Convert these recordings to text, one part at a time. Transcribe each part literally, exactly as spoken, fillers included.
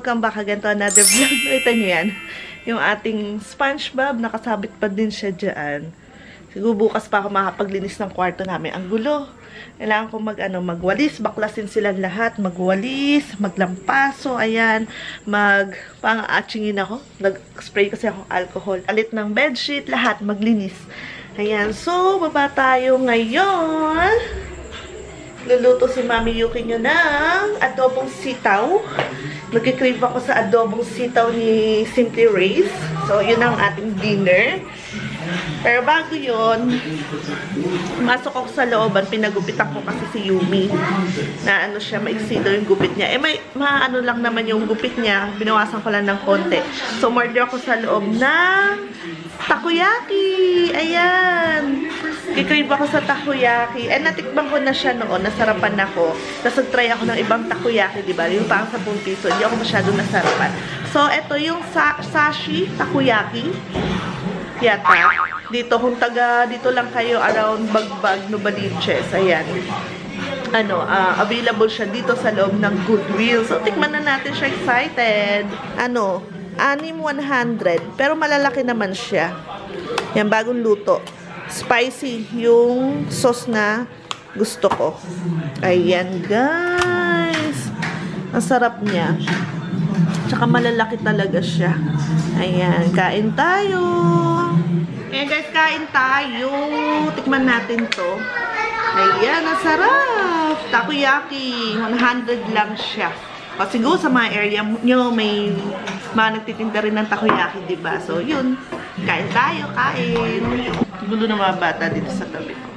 welcome back again to another vlog. Ito nyo yan. Yung ating SpongeBob, nakasabit pa din siya dyan. Siguro bukas pa ako makapaglinis ng kwarto namin. Ang gulo. Kailangan ko mag, ano, magwalis, baklasin silang lahat. Magwalis, maglampaso, ayan. Mag, pang-atsingin ako. Nag-spray kasi ako alcohol. Alit ng bedsheet, lahat, maglinis. Ayan, so, baba tayo ngayon. Luluto si Mami Yuki nyo ng adobong sitaw. Nagkikrave ako sa adobong sitaw ni Simply Race. So, yun ang ating dinner. Pero bago yun, masok ako sa looban, pinagupitan ko kasi si Yumi. Na ano siya, maiksi daw yung gupit niya. Eh, may maano lang naman yung gupit niya. Binawasan ko lang ng konti. So, order ako sa loob ng takoyaki. Ayan. Kikrave ako sa takoyaki. Eh, natikbang ko na siya noon. Nasarapan ako. Tapos nag-try ako ng ibang takoyaki, diba? Yung parang sa piso. Hindi ako masyado nasarapan. So, ito yung sa sashi takoyaki. Yata. Dito, kung taga, dito lang kayo around Bagbag, Novaliches. Ayan. Ano, uh, available siya dito sa loob ng Goodwill. So, tikman na natin siya. Excited. Ano, anim one hundred. Pero malalaki naman siya. Yan, bagong luto. Spicy yung sauce na gusto ko. Ayan, guys. Ang sarap niya. Tsaka malalaki talaga siya. Ayan, kain tayo. Ayan, guys, kain tayo. Tikman natin to. Ayan, ang sarap. Takoyaki. one hundred lang siya. O, siguro sa mga area nyo, may mga nagtitinda rin ng takoyaki, diba? So, yun. Kain tayo, kain. Gulo ng mga bata dito sa tabi ko.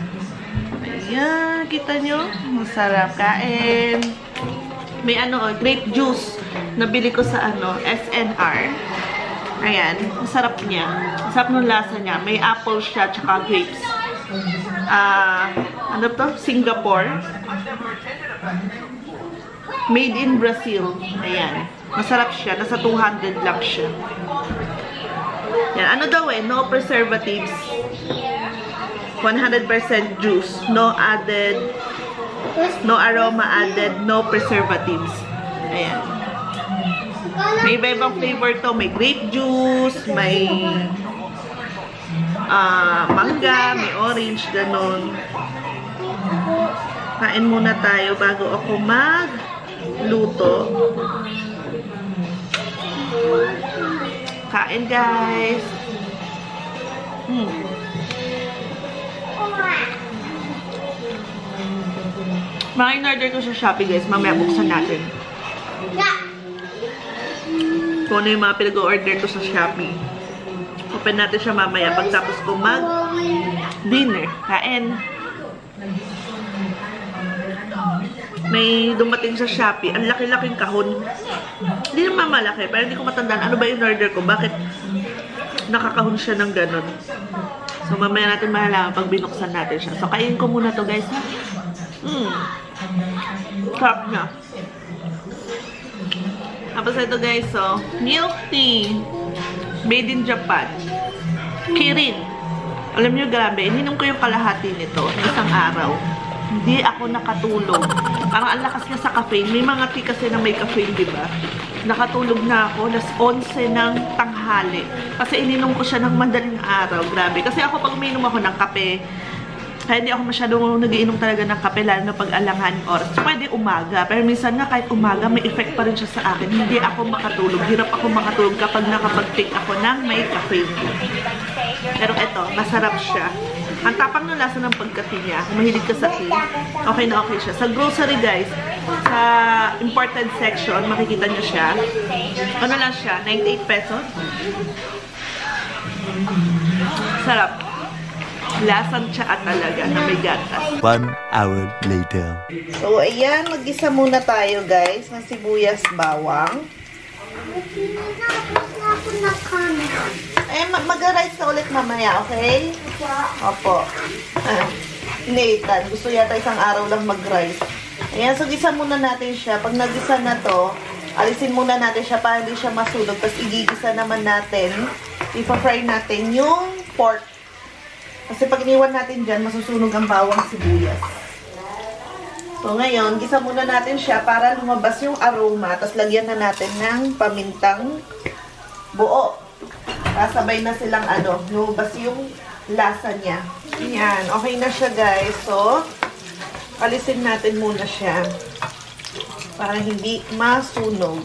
Ayan, kita nyo? Masarap, kain. May ano, grape juice. Nabili ko sa ano, S N R. Ayan, masarap niya. Masarap ng lasa niya. May apple siya, tsaka grapes. Ah, uh, ano to? Singapore. Made in Brazil. Ayan. Masarap siya. Nasa two hundred lang siya. Yan. Ano daw eh? No preservatives. one hundred percent juice. No added. No aroma added. No preservatives. Ayan. May iba-ibang flavor to. May grape juice. May uh, mangga. May orange. Ganon. Kain muna tayo bago ako magluto. Kain, guys. Hmm. Mga in-order ko sa Shopee, guys. Mamaya buksan natin. Kung ano yung mga pinag-order ko sa Shopee. Open natin siya mamaya pagtapos ko mag-dinner. Kain. May dumating sa Shopee. Ang laki-laking kahon. Hindi naman malaki, pero hindi ko matandaan. Ano ba yung order ko? Bakit nakakahon siya ng ganon? So, mamaya natin mahalaman pag binuksan natin siya. So, kainin ko muna to, guys. Hmm. Sarap na. Tapos ito, guys, so, milk tea. Made in Japan. Kirin. Alam nyo, grabe, ininom ko yung kalahati nito ng isang araw. Hindi ako nakatulog. Parang ang lakas niya sa caffeine. May mga tea kasi na may caffeine, diba? Nakatulog na ako. Las onse ng tanghali. Kasi ininom ko siya ng madaling araw. Grabe. Kasi ako pag uminom ako ng kape, kaya hindi ako masyadong nagiinom talaga ng kape, lalo na pag alanganing oras. Pwede umaga. Pero minsan nga kahit umaga, may effect pa rin siya sa akin. Hindi ako makatulog. Hirap ako makatulog kapag nakapag-take ako ng may caffeine. Pero eto, masarap siya. Ang tapang ng lasa ng pagka-tea niya. Kung mahilig ka sa tea, okay na okay siya. Sa grocery, guys, sa imported section, makikita niyo siya. Ano lang siya? ninety-eight pesos. Sarap. Lasang tsaa talaga na may gatas. One hour later. So, ayan. Mag-isa muna tayo, guys, ng sibuyas bawang. Eh, mag-rice na ulit mamaya, okay? Opo. Ah, Nathan, gusto yata isang araw lang mag-rice. Ayan, so gisa muna natin siya. Pag nagisa na to, alisin muna natin siya para hindi siya masulog. Tapos igigisa naman natin, ipa-fry natin yung pork. Kasi pag iniwan natin dyan, masusunog ang bawang sibuyas. So, ngayon, gisa muna natin siya para lumabas yung aroma. Tapos, lagyan na natin ng pamintang buo. Kasabay na silang, ano, lumabas yung lasa niya. Ayan. Okay na siya, guys. So, alisin natin muna siya para hindi masunog.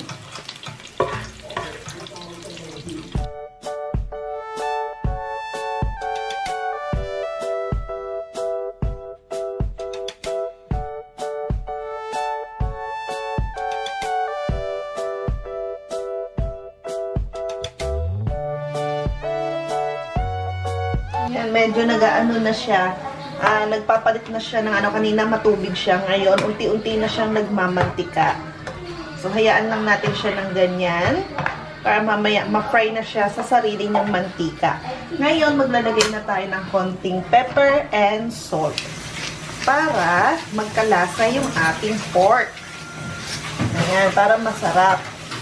Yan, medyo nag-ano na siya. Uh, nagpapalit na siya ng ano, kanina matubig siya. Ngayon, unti-unti na siyang nagmamantika. So, hayaan lang natin siya ng ganyan. Para mamaya, ma-fry na siya sa sarili niyang mantika. Ngayon, maglalagay na tayo ng konting pepper and salt. Para magkalasa yung ating pork. Ayan, para masarap.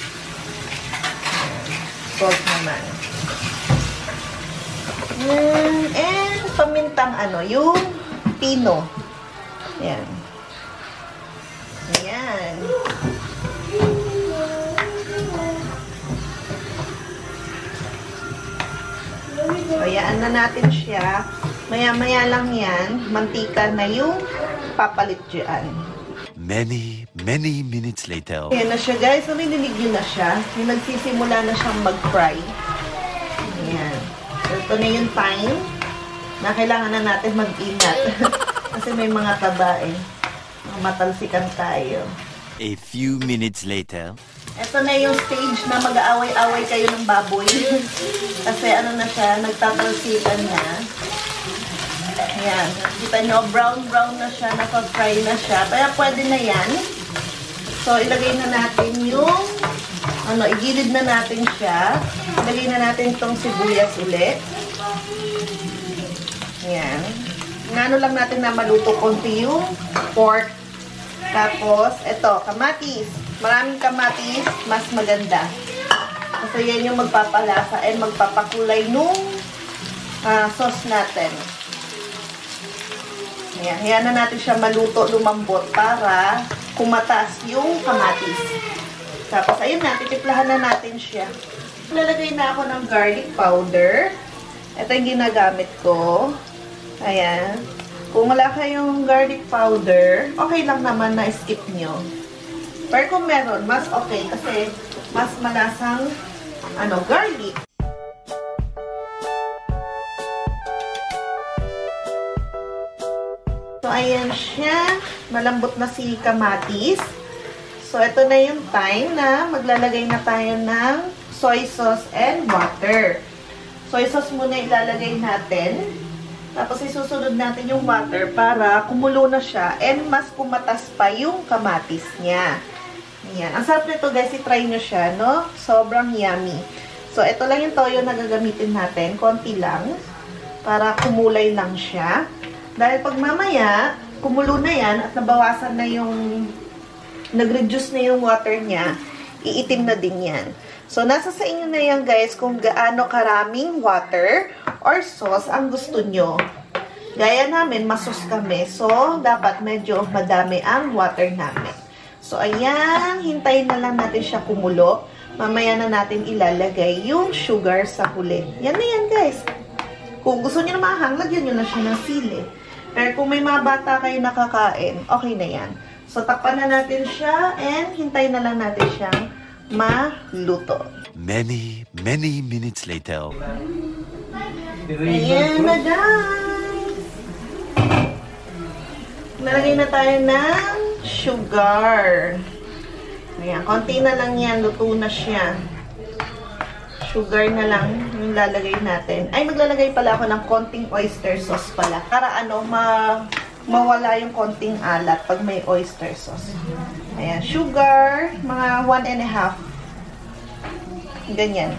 Salt naman. Mm, and pamintang ano, yung pino. Ayan. Ayan. So, hayaan na natin siya. Maya-maya lang yan. Mantika na yung papalit dyan. Many, many minutes later. Ayan na siya, guys. So, nililig yun na siya. Yung nagsisimula na siyang mag-fry. Ayan. Ito na yung time na kailangan na natin mag-ingat. Kasi may mga tabae. Matalsikan tayo. A few minutes later. Ito na yung stage na mag-aaway-away kayo ng baboy. Kasi ano na siya, nagtatalsikan na. Ayan. Kita nyo, brown-brown na siya, naka-fry na siya. Kaya pwede na yan. So, ilagay na natin yung ano, igilid na natin siya. Ilagay na natin itong sibuyas ulit. Ayan. Ngano lang natin na maluto konti yung pork. Tapos, ito, kamatis. Maraming kamatis, mas maganda. Kasi yan yung magpapalasa and magpapakulay nung uh, sauce natin. Ayan. Ayan na natin siya maluto, lumambot para kumatas yung kamatis. Tapos, ayun na, titiplahan na natin siya. Lalagay na ako ng garlic powder. Ito yung ginagamit ko. Ayan. Kung wala kayong garlic powder, okay lang naman na skip nyo. Pero kung meron, mas okay kasi mas malasang ano, garlic. So, ayan siya. Malambot na si kamatis. So, ito na yung time na maglalagay na tayo ng soy sauce and water. Soy sauce muna ilalagay natin. Tapos, isusunod natin yung water para kumulo na siya and mas kumatas pa yung kamatis niya. Ayan. Ang sarap nito, guys. I-try nyo siya, no? Sobrang yummy. So, ito lang yung toyo na gagamitin natin. Konti lang. Para kumulay lang siya. Dahil pag mamaya, kumulo na yan at nabawasan na yung nag-reduce na yung water niya, iitim na din yan. So, nasa sa inyo na yan, guys, kung gaano karaming water or sauce ang gusto nyo. Gaya namin, masos kami. So, dapat medyo madami ang water namin. So, ayan, hintayin na lang natin siya kumulo. Mamaya na natin ilalagay yung sugar sa huli. Yan na yan, guys. Kung gusto nyo na mahang, lagyan nyo na siya ng sili. Pero kung may mga bata kayo nakakain, okay na yan. So, takpan na natin siya and hintayin na lang natin siyang maluto. Many, many minutes later. Ayan na, guys. Nalagay na tayo ng sugar. Ayan, konti na lang yan. Luto na siya. Sugar na lang yung lalagay natin. Ay, maglalagay pala ako ng konting oyster sauce pala. Para ano, ma mawala yung konting alat pag may oyster sauce. Ayan, sugar, mga one and a half. Ganyan.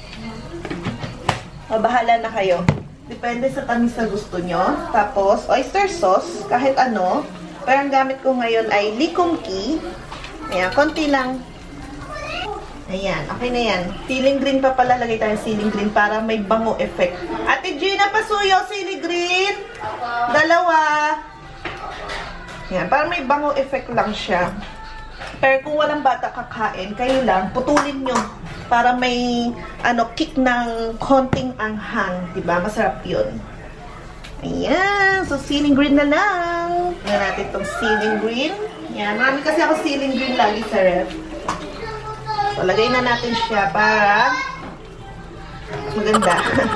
Mabahala na kayo. Depende sa tamis na gusto nyo. Tapos, oyster sauce, kahit ano. Pero ang gamit ko ngayon ay likom key. Ayan, konti lang. Ayan, okay na yan. Ceiling green pa pala, lagay tayong ceiling green para may bango effect. Ate Gina, pasuyo, ceiling green. Dalawa. Yan, parang may bango effect lang siya. Pero kung walang bata kakain, kayo lang, putulin nyo para may ano, kick ng konting anghang. Diba? Masarap yun. Ayan. So, ceiling green na lang. Ayan natin itong ceiling green. Ayan. Marami kasi ako ceiling green lagi sa ref. So, lagay na natin siya para maganda.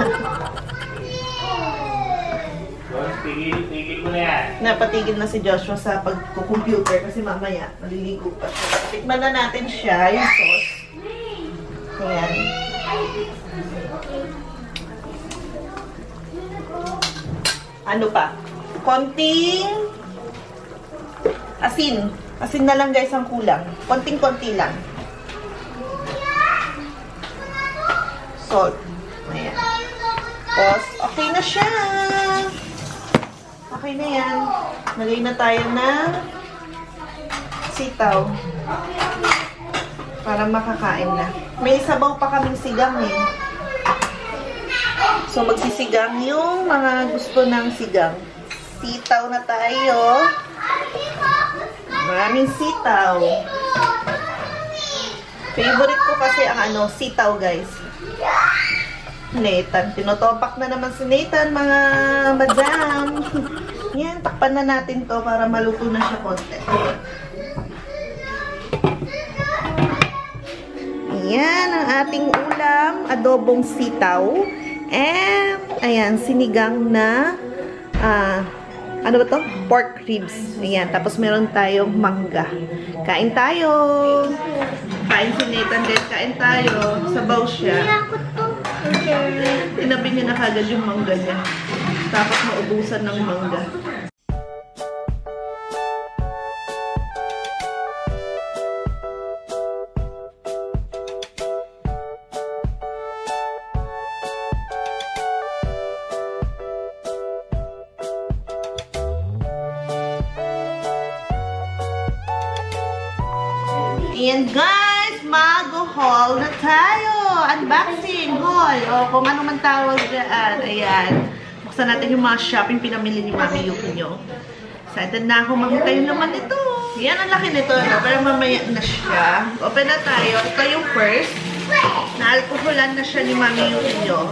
Tigil, tigil mo na yan. Napatigil na si Joshua sa pagko-computer kasi mamaya maliligo pa siya. Tikman na natin siya, yung sauce. Ayan. Ano pa? Konting asin. Asin na lang guys ang kulang. Konting-konti lang. Salt. Ayan. Tapos, okay na siya. Okay na yan. Nalagay na tayo ng sitaw. Para makakain na. May sabaw pa kaming sigang eh. So, magsisigang yung mga gusto ng sigang. Sitaw na tayo. Maraming sitaw. Favorite ko kasi ang ano, sitaw guys. Nathan. Tinotopak na naman si Nathan, mga madam. Yan, takpan na natin to para maluto na siya konti. Ayan, ang ating ulam, adobong sitaw. And, ayan, sinigang na, ah, uh, ano ba to? Pork ribs. Ayan, tapos meron tayong mangga. Kain tayo! Kain si Nathan guys, kain tayo. Sabaw siya. Tinabi niya na kagad yung mangga niya. Tapos maubusan ng mangga. Ayan guys, mag-haul na tayo. Unboxing, haul. O kung ano man tawag dyan. Ayan. Buksan natin yung mga shopping pinamili ni Mami Yuki nyo. Excited na ako makita yung naman ito. Yan, ang laki nito. No? Pero mamaya na siya. Open na tayo. Ito yung first. Na-alcoholan na siya ni Mami Yuki nyo.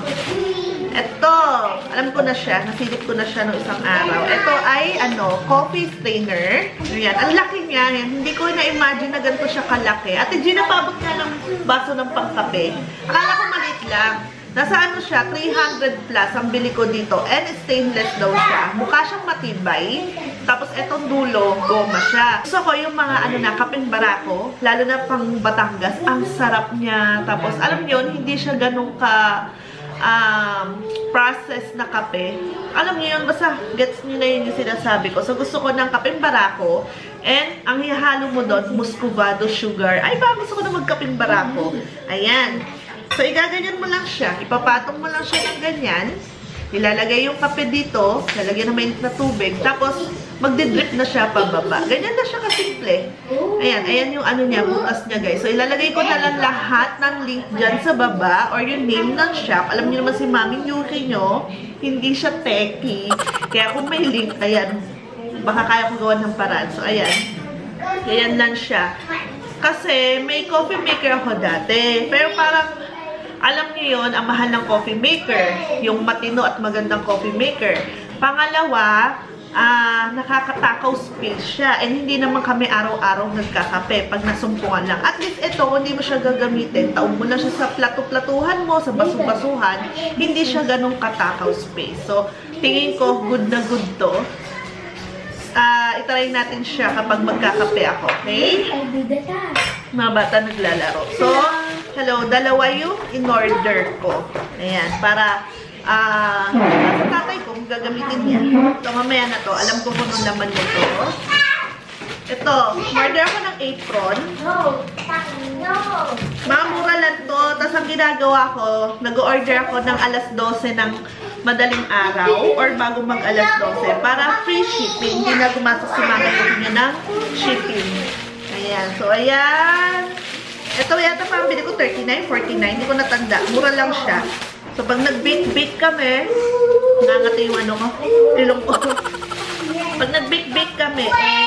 Ito. Alam ko na siya. Nasilip ko na siya noong isang araw. Ito ay, ano, coffee strainer. Ayan. Ang laki niya. Yan. Hindi ko na-imagine na ganito siya kalaki. At hindi napabot nga ng baso ng pangkape. Akala ko maliit lang. Nasa ano siya, three hundred plus ang bili ko dito. And stainless daw siya. Mukha siyang matibay. Tapos etong dulo, goma siya. Gusto ko yung mga ano na, kapeng barako. Lalo na pang Batangas. Ang sarap niya. Tapos alam niyo, hindi siya ganun ka um, process na kape. Alam niyo yun, basta gets niyo na yun yung sinasabi ko. So gusto ko ng kapeng barako. And ang ihalo mo doon, muscovado sugar. Ay, ba gusto ko na magkapeng barako. Ayan. So, igaganyan mo lang siya. Ipapatong mo lang siya ng ganyan. Ilalagay yung kape dito. Lalagyan ng mainit na tubig. Tapos, magdidrip na siya pababa. Ganyan na siya kasimple. Ayan. Ayan yung ano niya, bukas niya guys. So, ilalagay ko na lang lahat ng link dyan sa baba or yung name ng shop. Alam niyo naman si Mami Yuki nyo, hindi siya techie. Kaya kung may link, ayan, baka kaya ko gawa ng paraan. So, ayan. Ayan lang siya. Kasi, may coffee maker ako dati. Pero parang, alam niyo yun, ang mahal ng coffee maker. Yung matino at magandang coffee maker. Pangalawa, uh, nakakatakaw space siya. And hindi naman kami araw-araw nagkakape pag nasumpungan lang. At least ito, hindi mo siya gagamitin. Taon mo lang siya sa plato-platuhan mo, sa baso-basuhan. Hindi siya ganong katakaw space. So, tingin ko, good na good to. Uh, itry natin siya kapag magkakape ako. Okay? Mga bata naglalaro. So, hello, dalawa yung in-order ko. Ayan, para ah, uh, sa tatay ko, kung gagamitin niya. So, mamaya na to. Alam ko kung anong laman nito. Ito, order ako ng apron. Mga mura lang to. Tapos ang ginagawa ko, nag-order ako ng alas dose ng madaling araw or bago mag alas dose para free shipping. Hindi na gumastos si Mama Yuki nyo ng shipping. Ayan. So, ayan. Ito yata pa ang bili ko, thirty-nine, forty-nine. Hindi ko natanda. Mura lang siya. So, pag nag-bake-bake kami, nangati yung ano ko, ilong ko. Pag nag-bake-bake kami, eh,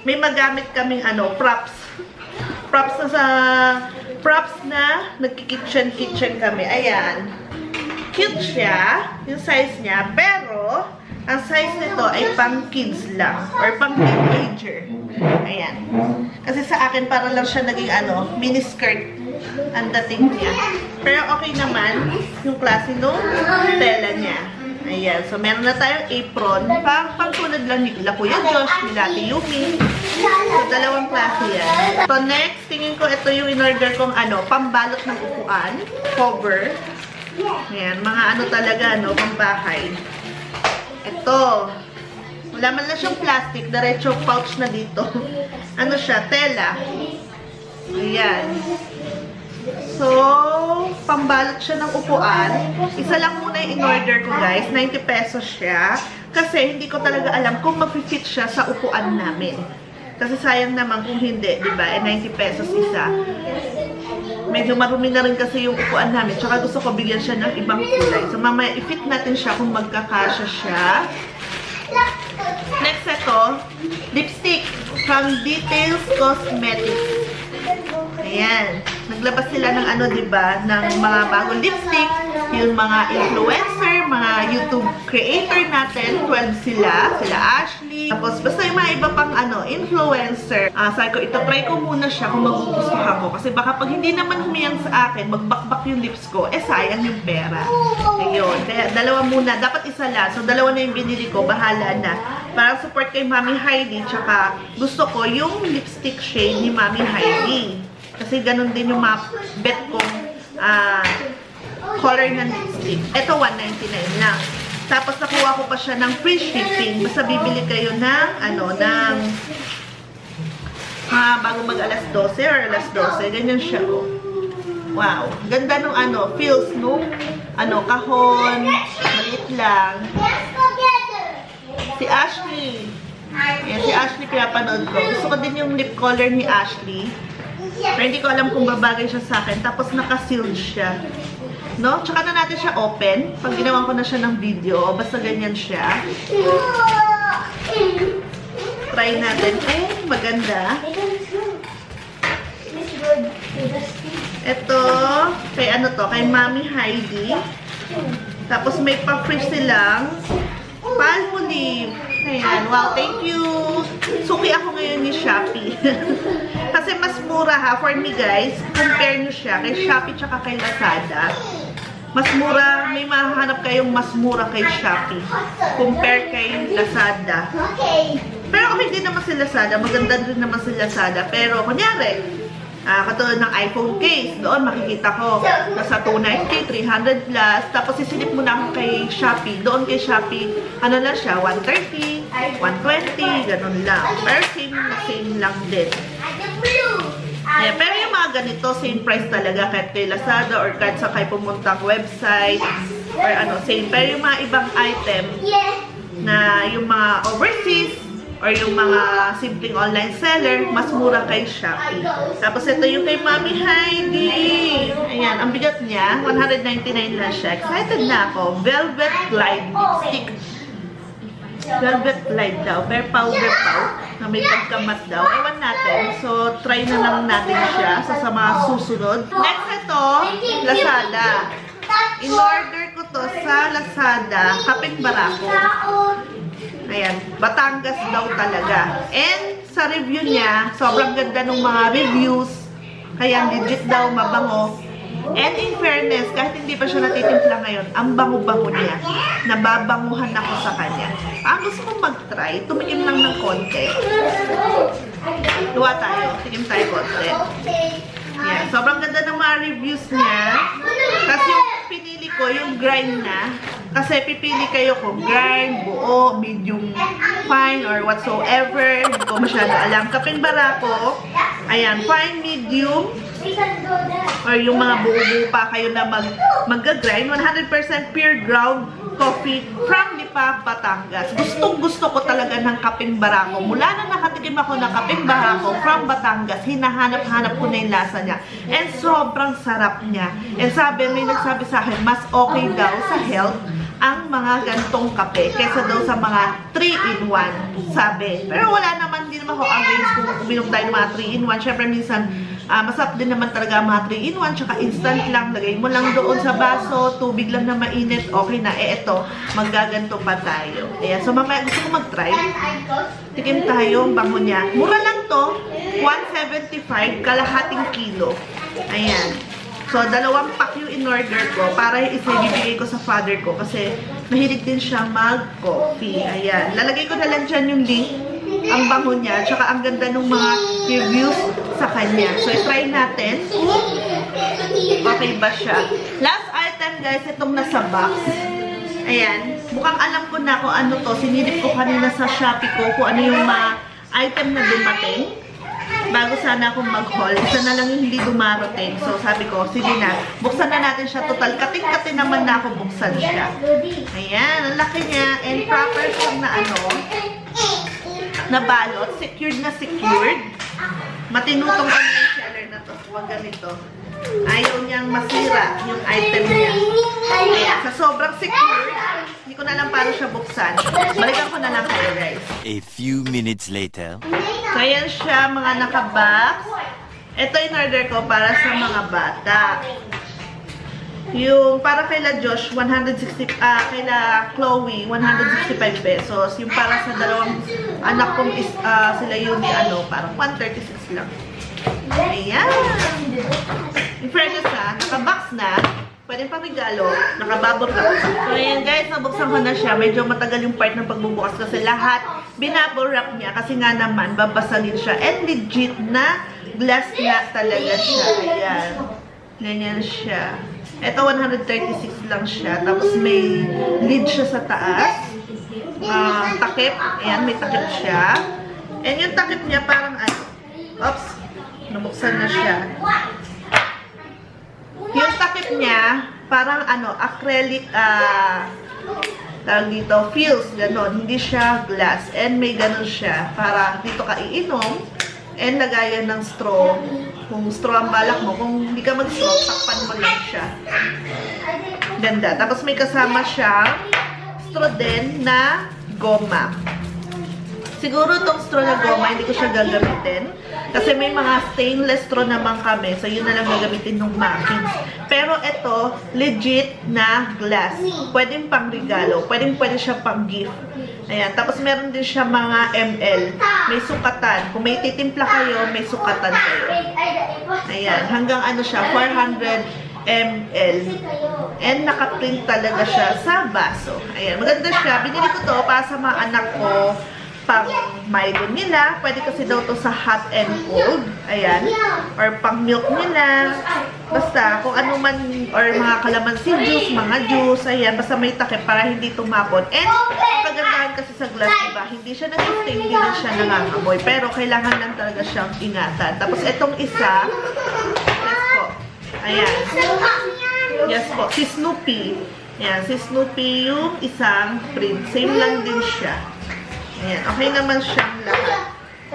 may magamit kaming ano, props. Props na sa, props na nagki-kitchen-kitchen kami. Ayan. Cute siya, yung size niya, pero ang size nito ay pang kids lang, or pang teenager. Ayan. Kasi sa akin, para lang siya naging ano, mini skirt ang dating niya. Pero okay naman yung klase nung tela niya. Ayan. So, meron na tayong apron. Pang pangtulad lang nila Kuya Josh, nila Ate Yumi. So, dalawang klase yan. So, next, tingin ko ito yung in-order kong ano, pambalot ng upuan. Cover. Ayan. Mga ano talaga, no, pambahay. Ito. Wala man lang siyang plastic. Diretso pouch na dito. Ano siya? Tela. Ayan. So, pambalot siya ng upuan. Isa lang muna yung in-order ko, guys. ninety pesos siya. Kasi hindi ko talaga alam kung mag-fit siya sa upuan namin. Kasi sayang naman kung hindi, di ba? Eh, ninety pesos isa. Medyo marumi na rin kasi yung upuan namin. Tsaka gusto ko bigyan siya ng ibang kulay. So, mamaya i-fit natin siya kung magkakasya siya. Next, ito. Lipstick from Details Cosmetics. Ayan. Naglabas sila ng ano, diba? Ng mga bagong lipstick. Yung mga influencer, mga YouTube creator natin. twelve sila. Sila Ashley. Tapos, basta yung mga iba pang ano, influencer. Ah, sabi ko, ito, try ko muna siya kung magugustuhan ko. Kasi baka pag hindi naman humiyang sa akin, magbakbak yung lips ko, eh sayang yung pera. Ayun. Kaya, dalawa muna. Dapat isa lang. So, dalawa na yung binili ko. Bahala na. Para support kay Mami Heidi. Tsaka, gusto ko yung lipstick shade ni Mami Heidi. Kasi ganun din yung mga bet kong uh, color ng lipstick. Ito, one ninety-nine lang. Tapos, nakuha ko pa siya ng free shipping. Basta bibili kayo ng, ano, ng uh, bago mag alas dose or alas dose. Ganyan siya, oh. Wow. Ganda nung, ano, feels nung, ano, kahon. Maliit lang. Si Ashley. Yan, si Ashley kaya panood ko. Gusto ko din yung lip color ni Ashley. Pero hindi ko alam kung babagay siya sa akin. Tapos naka-sealed siya. No? Tsaka na natin siya open. Pag ginawa ko na siya ng video, basta ganyan siya. Try natin. Eh, maganda. Ito, kay ano to? Kay Mami Heidi. Tapos may pa-free silang Palmolive. Ayan. Wow, thank you. Suki ako ngayon ni Shopee. Kasi mas mura ha. For me guys, compare nyo siya kay Shopee tsaka kay Lazada. Mas mura, may mahanap kayong mas mura kay Shopee. Compare kay Lazada. Pero okay din naman si Lazada. Maganda din naman si Lazada. Pero kunyari, Uh, katulad ng iPhone case, doon makikita ko nasa two ninety, three hundred plus. Tapos sisilip mo na ako kay Shopee. Doon kay Shopee, ano lang siya, one thirty, one twenty, ganun lang. Pero same, same lang din. Yeah, pero yung mga ganito, same price talaga kahit kay Lazada or kahit sa kayo pumuntang website or ano, same. Pero yung mga ibang item na yung mga overseas, or yung mga simpleng online seller, mas mura kay Shopee. Tapos ito yung kay Mami Heidi. Ayan, ang bigat niya, one ninety-nine lang siya. Excited na ako. Velvet Glide Lipstick. Velvet Glide daw. Pero powder pow, na may pagkamat daw. Ewan natin. So, try na lang natin siya sa, sa mga susunod. Next ito, Lazada. In-order ko to sa Lazada, Kaping Barako. Ayan, Batangas daw talaga. And sa review niya, sobrang ganda ng mga reviews. Kaya legit daw, mabango. And in fairness, kahit hindi pa siya natitimpla ngayon, ang bango-bango niya. Nababanguhan ako sa kanya. Ang gusto kong mag-try, tumikim lang ng konti. Luwa tayo, tikim tayo konti. Ayan, sobrang ganda ng mga reviews niya. Kasi yung pinili ko, yung grind na. Kasi pipili kayo kung grind, buo, medium, fine, or whatsoever. Hindi ko masyado alam. Kaping Barako, ayan, fine, medium, or yung mga buo-buo pa kayo na mag, mag-grind. one hundred percent pure ground coffee from Lipa, Batangas. Gustong gusto ko talaga ng Kaping Barako. Mula na nakatikim ako ng Kaping Barako from Batangas, hinahanap-hanap ko na yung lasa niya. And sobrang sarap niya. And sabi, may nagsabi sa akin, mas okay daw sa health ang mga gantong kape kaysa daw sa mga three in one, sabi. Pero wala naman, din naman ako against kung uminom tayo ng mga three in one. Syempre minsan, uh, masarap din naman talaga mga three in one, tsaka instant lang, lagay mo lang doon sa baso, tubig lang na mainit, okay na. Eh eto, magaganto pa tayo. Ayan, so mamaya gusto ko mag-try. Tikim tayo, bango niya. Mura lang to, one seventy-five, kalahating kilo. Ayan. So, dalawang pack yung in-order ko para isa ibibigay ko sa father ko kasi mahilig din siya mag-coffee. Ayan. Lalagay ko na lang dyan yung link. Ang bango niya. Tsaka ang ganda ng mga reviews sa kanya. So, i-try natin. Okay ba siya? Last item, guys, itong nasa box. Ayan. Mukhang alam ko na kung ano to. Sinilip ko kanina sa Shopee ko kung ano yung mga item na dumating. Bago sana akong mag-haul, isa na lang yung hindi dumarating. So, sabi ko, sige na, buksan na natin siya. Total, kating-kating naman na ako buksan siya. Ayan, ang laki niya. And proper siyang na ano, na balot. Secured na secured. Matinutong kami yung seller na to. Huwag ganito. Ayaw niyang masira yung item niya. Ayan, sa sobrang secured, hindi ko na lang paano siya buksan. Balikan ko na lang kayo, guys. A few minutes later. So, ayan siya, mga nakabox. Ito in order ko para sa mga bata. Yung para kaila Josh, one sixty, ah, kaila Chloe, one sixty-five pesos. Yung para sa dalawang anak kong is, ah, sila yun ni ano, parang one thirty-six lang. Ayan. In fairness ha, nakabox na. Pwede pang regalo, nakabubble wrap. So, ayan guys, nabuksan ko na siya. Medyo matagal yung part ng pagbubukas kasi lahat binubble wrap niya. Kasi nga naman, babasagin siya. And legit na glass nga talaga siya. Ayan. Ganyan siya. Ito, one thirty-six lang siya. Tapos may lid siya sa taas. Uh, takip. Ayan, may takip siya. And yung takip niya parang ano. Oops. Nabuksan na siya. Yung takip niya, parang ano, acrylic, ah, uh, tawag dito, feels, gano'n. Hindi siya glass. And may gano'n siya. Para dito ka iinom. And lagayan ng straw. Kung straw ang balak mo, kung hindi ka mag-straw, takpan mo lang siya. Ganda. Tapos may kasama siya straw din na goma. Siguro itong straw na goma, hindi ko siya gagamitin. Kasi may mga stainless straw naman kami. So, yun na lang gagamitin ng muffins. Pero ito, legit na glass. Pwedeng pang regalo. Pwedeng pwede siya pang gift. Ayan. Tapos, meron din siya mga M L. May sukatan. Kung may titimpla kayo, may sukatan kayo. Ayan. Hanggang ano siya, four hundred milliliters. And nakaprint talaga siya sa baso. Ayan. Maganda siya. Binili ko to para sa mga anak ko. Pang Milo nila. Pwede kasi daw to sa hot and cold. Ayan. Or pang milk nila. Basta, kung ano man, or mga kalamansi juice, mga juice, ayan. Basta may takip para hindi tumapon. And, kagandahan kasi sa glass, diba? Hindi siya nag-stain, hindi rin siya nangangamoy. Pero, kailangan lang talaga siyang ingatan. Tapos, itong isa, yes po. Ayan. Yes po. Si Snoopy. Ayan. Si Snoopy yung isang print. Same lang din siya. Ayan, okay naman siyang lahat.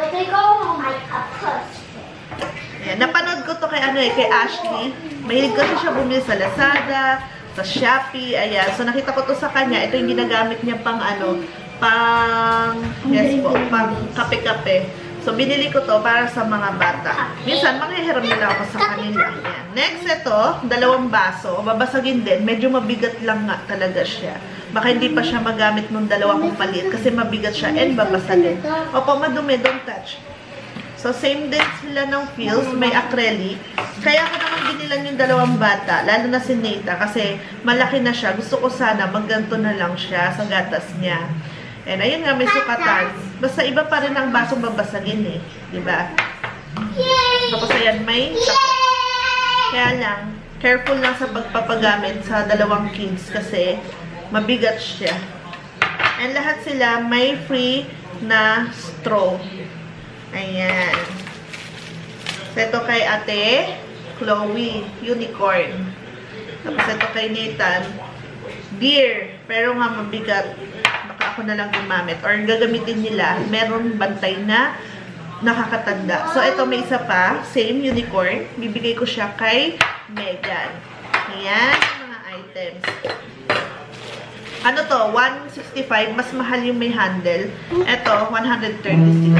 Ayan, napanood ko to kay ano eh, kay Ashley. Mahilig kasi siya bumili sa Lazada, sa Shopee, ayan. So, nakita ko to sa kanya. Ito yung ginagamit niya pang ano, pang, yes po, pang kape-kape. So, binili ko to para sa mga bata. Minsan, manghihiram nila ako sa kanila. Ayan. Next, ito, dalawang baso. Babasagin din. Medyo mabigat lang nga talaga siya. Baka hindi pa siya magamit nung dalawa kong palit kasi mabigat siya and babasagin. Opo, madumi, don't touch. So, same din sila ng feels. May acrylic. Kaya ko naman binilan yung dalawang bata, lalo na si Nata kasi malaki na siya. Gusto ko sana magganto na lang siya sa gatas niya. And ayun nga, may sukatan. Basta iba pa rin ang basong babasagin eh. Diba? Tapos ayan, may takip. Kaya lang, careful lang sa pagpapagamit sa dalawang kids kasi mabigat siya. And lahat sila may free na straw. Ayan. So, ito kay ate Chloe, unicorn. Tapos ito kay Nathan, deer. Pero nga mabigat. Baka ako na lang gumamit. Or gagamitin nila, meron bantay na nakakatanda. So, ito may isa pa, same unicorn. Bibigay ko siya kay Megan. Ayan, mga items. Ano to? one sixty-five. Mas mahal yung may handle. Ito, one thirty-six.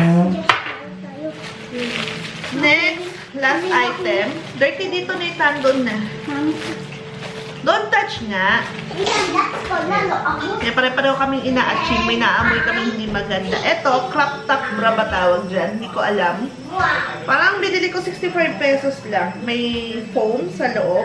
Next, last item. Dirty dito na itandon na. Don't touch nga. Kaya pare-pareho kaming ina-achieve. May naamoy kaming hindi maganda. Ito, crop top bra ba tawag dyan? Hindi ko alam. Parang binili ko sixty-five pesos lang. May foam sa loob.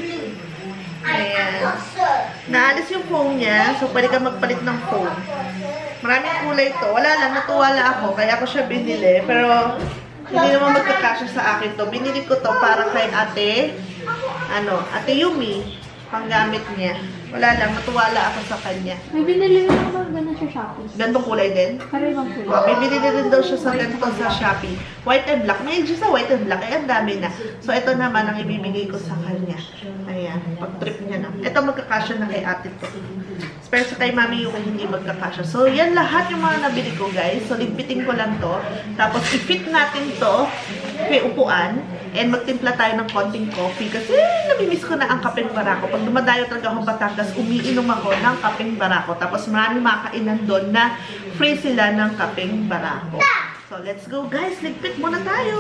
Ayan. Naalis yung foam niya. So, pwede ka magpalit ng foam. Maraming kulay ito. Wala lang. Natuwala ako. Kaya ako siya binili. Pero, hindi naman magkakasya sa akin to. Binili ko to para kay ate, ano, ate Yumi. Panggamit niya. Wala lang, matuwala ako sa kanya. May binili rin ako ganun sa Shopee. Gantong kulay din? Karibang kulay. Oh, may binili rin daw siya sa ganito sa Shopee. White and black. May siya sa white and black. Eh, ang dami na. So, ito naman ang ibibigay ko sa kanya. Ayan, pag-trip niya na. Ito magkakasya na kay ate to. Pero sa kay mami yung hindi magkakasya. So, yan lahat yung mga nabili ko, guys. So, ligpitin ko lang to. Tapos, i-fit natin to kay upuan. And magtimpla tayo ng konting coffee. Kasi, namimiss ko na ang kapeng barako. Pag dumadayo talaga akong Batangas, umiinom ako ng kapeng barako. Tapos, marami makainan doon na free sila ng kapeng barako. So, let's go, guys. Ligpit muna tayo.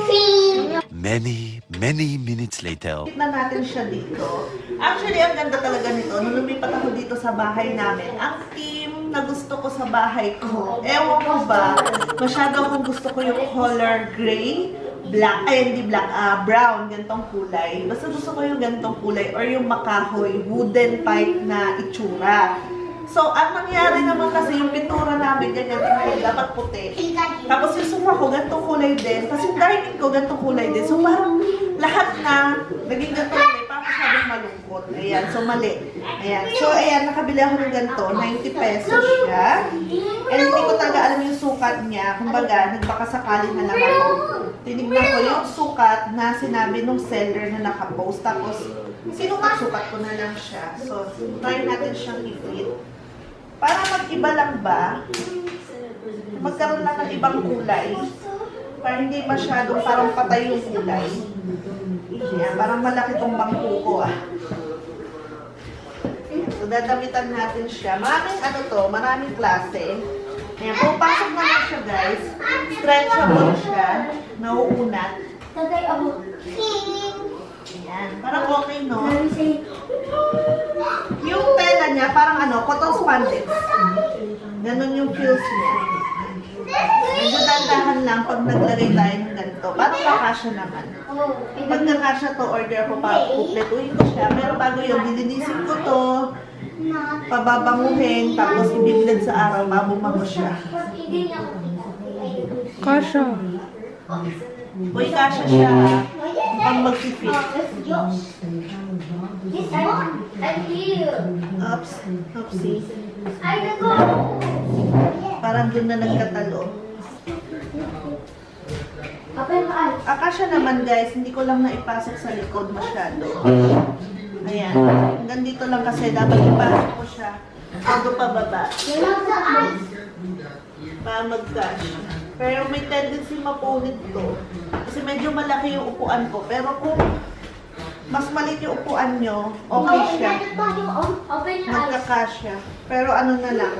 Many, many minutes later. Tignan natin siya dito. Actually, ang ganda talaga nito. Nung lumipat ako dito sa bahay namin, ang team na gusto ko sa bahay ko, ewan ko ba, masyado akong gusto ko yung color gray, black, ay hindi black, uh, brown, gantong kulay. Basta gusto ko yung gantong kulay or yung makahoy, wooden pipe na itsura. So, ang nangyari naman kasi yung pintura namin, ganyan, tingnan, dapat puti. Tapos yung sofa ko, gantong kulay din. Kasi yung dining ko, gantong kulay din. So, parang lahat na naging gantong kulay, parang masyadong malungkot. Ayan, so mali. Ayan. So, ayan, nakabili ako ng ganito, ninety pesos siya. And hindi ko talaga alam yung sukat niya. Kumbaga, nagbakasakali na lang ako. Tinignan ko yung sukat na sinabi nung seller na nakapost. Tapos, sinukat-sukat ko na lang siya. So, try natin siyang i-fit. Para mag-iba lang ba, magkaroon lang ng ibang kulay. Para hindi masyadong parang patay yung kulay. Yan, parang malaki tong bangko ko ah. So, dadamitan natin siya. Maraming ano to, maraming klase. Ayan, pupasok naman siya guys. Stretchable siya. Nauunat. Ayan, parang okay no? Yung tela niya, parang ano, cotton spandex. Ganon yung feels niya. Medyo dandahan lang pag naglagay tayo ng ganito. Parang kakasya naman. Pag nakasya to, order ako para kupletuhin ko siya. Pero bago yun, dilinisin ko to, pababanguhin, tapos ibibilad sa araw, mabumango siya. Kasha. Uy, kasya siya. Pag mag-fit. Oops. Oopsie. Parang doon na nagkatalo. Akasya naman guys, hindi ko lang naipasok sa likod masyado. Ayan. Hanggang dito lang kasi dapat ipasok ko siya. Todo pababa. Para mag-cash. Pero may tendency mapunit to. Kasi medyo malaki yung upuan ko. Pero kung mas maliit yung upuan nyo, okay siya. Magkakasya. Pero ano na lang.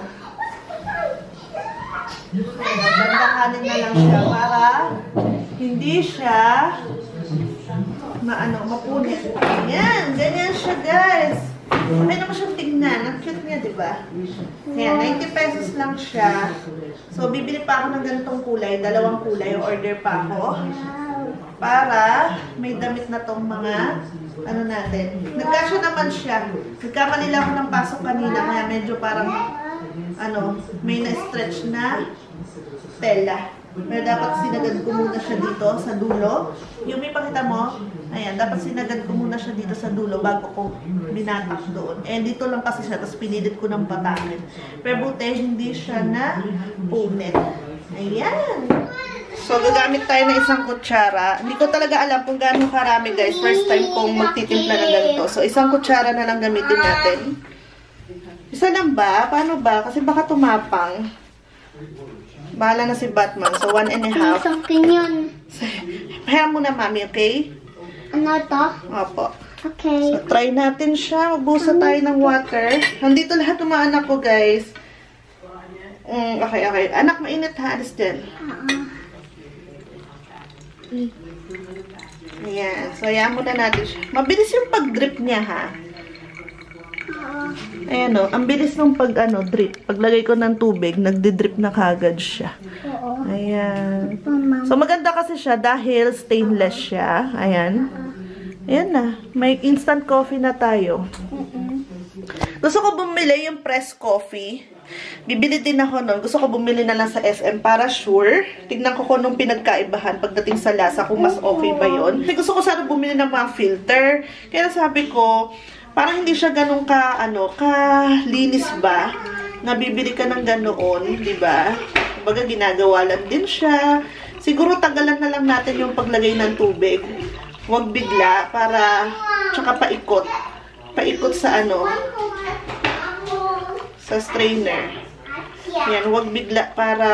Bandakanin na lang siya para hindi siya maano, mapunit. Yan, ganyan siya guys. Okay naman siyang tignan. Ang cute niya, di ba? Yan, ninety pesos lang siya. So, bibili pa ako ng ganitong kulay. Dalawang kulay. Order pa ako. Para may damit na tong mga ano natin. Nagkasya naman siya. Nagkamali lang ako ng pasok kanina. Kaya medyo parang ano, may na-stretch na tela. Pero dapat sinagad ko muna siya dito sa dulo. Yung may pakita mo, ayan, dapat sinagad ko muna siya dito sa dulo bago ko binatak doon. Eh, dito lang kasi siya, tapos pinilit ko ng patakin. Pero buti, hindi siya na punit. Ayan. So, gagamit tayo ng isang kutsara. Hindi ko talaga alam kung gaano karami, guys. First time kong magtitimpla ng ganito. So, isang kutsara na lang gamitin natin. Isa lang ba? Paano ba? Kasi baka tumapang. Bahala na si Batman. So, one and a half. Something yun. Kaya muna, mami, okay? Ano to? Opo. Okay. So, try natin siya. Magbusa tayo ng water. Nandito lahat ng mga anak ko, guys. Mm, okay, okay. Anak, mainit ha. Alis din. Ayan. So, ayan muna natin siya. Mabilis yung pag-drip niya, ha. Ayan o. Ang bilis ng pag, ano, drip. Paglagay ko ng tubig, nagdi-drip na kagad siya. Oo. Ayan. Mama. So, maganda kasi siya dahil stainless siya. Ayan. Ayan na. May instant coffee na tayo. Gusto ko bumili yung pressed coffee. Bibili din ako nun. Gusto ko bumili na lang sa S M para sure. Tignan ko kung nung pinagkaibahan pagdating sa lasa kung mas okay ba yun. Kasi gusto ko sana bumili ng mga filter. Kaya sabi ko, parang hindi siya ganun ka, ano, ka linis ba? Nabibili ka ng ganoon, di ba? Kumbaga ginagawa lang din siya. Siguro tagalan na lang natin yung paglagay ng tubig. Huwag bigla para tsaka paikot. Paikot sa ano, sa strainer. Yan, huwag bigla para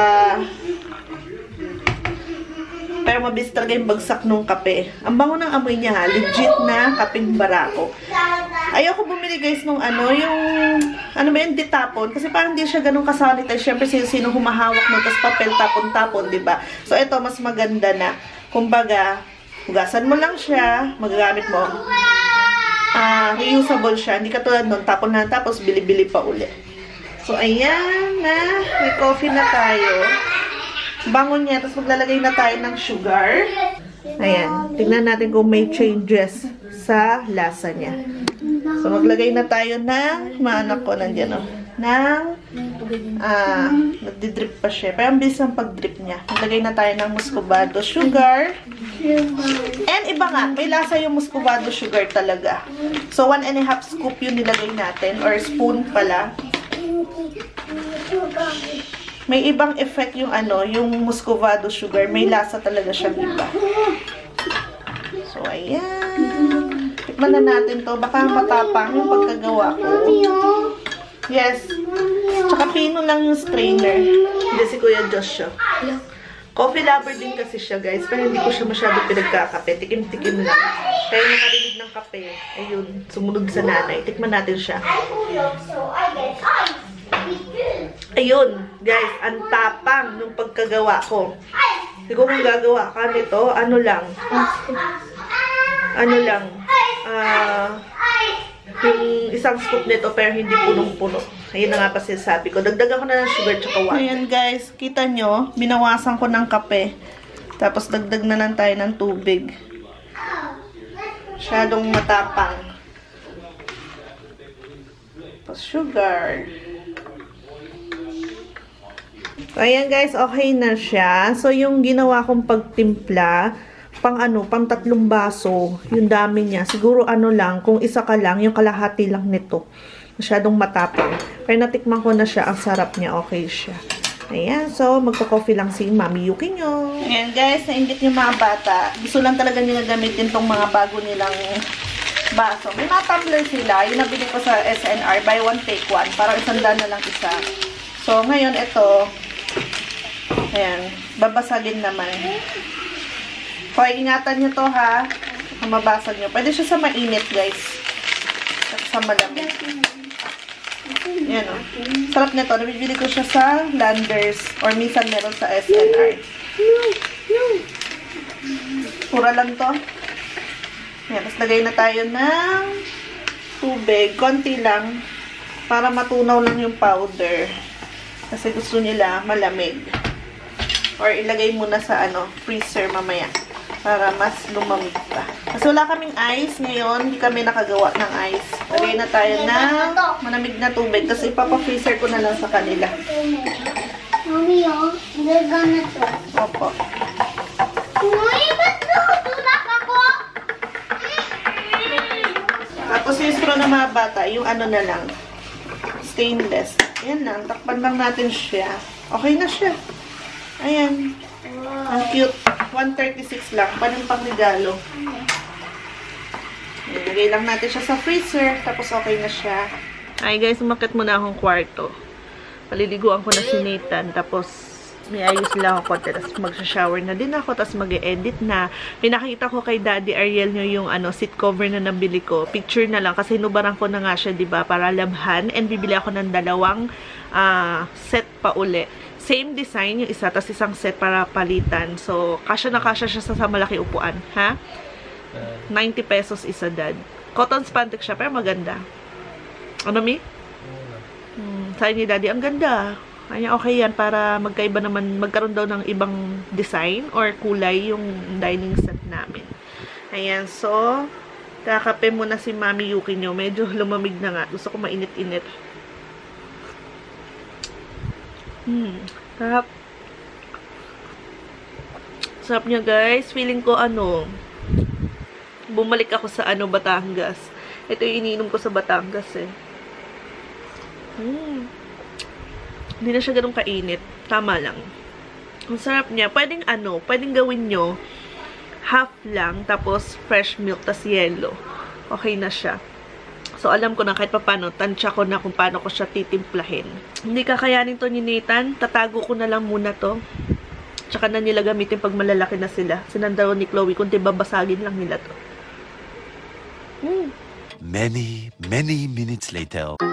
pero mabilis talaga yung bagsak ng kape. Ang bango ng amoy niya ha. Legit na kapeng barako. Ayoko bumili guys nung ano, yung ano ba yun, ditapon. Kasi parang hindi siya ganun kasanitize. Siyempre sino humahawak ng tas papel tapon-tapon, diba? So ito, mas maganda na. Kumbaga, hugasan mo lang siya, magagamit mo. Ah, uh, reusable siya. Hindi katulad nun, tapon na tapos bili-bili pa uli. So, ayan na. May coffee na tayo. Bango niya. Tapos maglalagay na tayo ng sugar. Ayan. Tignan natin kung may changes sa lasa niya. So, maglagay na tayo ng, maanak ko nandiyan o, ng, ah, nagdi-drip pa siya. Pero ang bilis ng pag-drip niya. Maglagay na tayo ng muscovado sugar. And iba nga, may lasa yung muscovado sugar talaga. So, one and a half scoop yung nilagay natin, or spoon pala. May ibang effect yung ano, yung muscovado sugar. May lasa talaga siyang iba. So, ayan. Tikman na natin to. Baka matapang yung pagkagawa ko. Yes. Tsaka pino lang yung strainer. Hindi si Kuya Joshua. Coffee lover din kasi siya, guys. Pero hindi ko siya masyado pinagkakape. Tikim-tikim lang. Kaya nakarinig ng kape. Ayun, sumunod sa nanay. Tikman natin siya. Ayun, guys. Ang tapang nung pagkagawa ko. Siguro kung gagawa ka nito, ano lang. Ano lang. Ah... Uh, yung isang scoop nito pero hindi punong-puno. Ayun na nga pa sinasabi ko. Dagdagan ko na ng sugar tsaka water. Ayan guys, kita nyo, binawasan ko ng kape. Tapos dagdag na lang tayo ng tubig. Masyadong matapang. Tapos sugar. So, ayan guys, okay na siya. So, yung ginawa kong pagtimpla, pang ano, pang tatlong baso, yung dami niya. Siguro ano lang, kung isa ka lang, yung kalahati lang nito. Masyadong matapang. Pero natikman ko na siya, ang sarap niya, okay siya. Ayan, so magpa-coffee lang si Mami Yuki nyo. Ayan guys, nainggit yung mga bata. Gusto lang talaga nila gamitin tong mga bago nilang baso. May mga tumbler sila, yung nabili ko sa S N R, buy one take one. Parang isang daan na lang isa. So ngayon ito, ayan, babasagin naman. Okay, ingatan nyo to ha. Kung mabasag nyo. Pwede siya sa mainit, guys. At sa malamig. Yan o. Sarap nito. Nabibili ko siya sa Landers. Or minsan meron sa S N R. Pura lang to. Yan. Tapos lagay na tayo ng tubig. Konti lang. Para matunaw lang yung powder. Kasi gusto nila malamig. Or ilagay muna sa ano, freezer mamaya. Para mas lumamig pa. Kasi wala kaming ice ngayon. Hindi kami nakagawa ng ice. Lagay na tayo ng malamig na tubig. Tapos ipapa-freezer ko na lang sa kanila. Mami, oh. Gaga na to. Opo. Uy, ba't nakatulak ako? Tapos yung straw ng mga bata, yung ano na lang. Stainless. Ayan lang. Takpan lang natin siya. Okay na siya. Ayan. Ang cute. one thirty-six lang. Panang pang-regalo. Ilagay lang natin siya sa freezer. Tapos okay na siya. Ay guys, umakit muna akong kwarto. Paliliguan ko na si Nathan. Tapos may ayos lang ako konti. Tapos magsha-shower na din ako. Tapos mag-e-edit na. Pinakita ko kay Daddy Ariel nyo yung ano, seat cover na nabili ko. Picture na lang. Kasi nubaran ko na nga siya, diba? Para labhan. And bibili ako ng dalawang uh, set pa uli. Same design yung isa. Tapos isang set para palitan. So, kasya na kasya siya sa, sa malaki upuan. Ha? ninety pesos isa, Dad. Cotton spandex siya. Pero maganda. Ano, Mi? Hmm, sabi ni Daddy, ang ganda. Kaya okay yan para magkaiba naman, magkaroon daw ng ibang design or kulay yung dining set namin. Ayan, so, kakape muna si Mami Yuki nyo. Medyo lumamig na nga. Gusto ko mainit-init. Hmm, sarap. Sarap niya, guys. Feeling ko, ano, bumalik ako sa, ano, Batangas. Ito yung iniinom ko sa Batangas, eh. Hmm. Hindi na siya ganun kainit. Tama lang. Ang sarap niya. Pwedeng ano, pwedeng gawin nyo half lang, tapos fresh milk, tas yellow. Okay na siya. So, alam ko na kahit paano, tansya ko na kung paano ko siya titimplahin. Hindi kakayanin to ni Nathan. Tatago ko na lang muna to. Tsaka na nila gamitin pag malalaki na sila. Sinandaro ni Chloe, kundi babasagin lang nila to. Hmm. Many, many minutes later.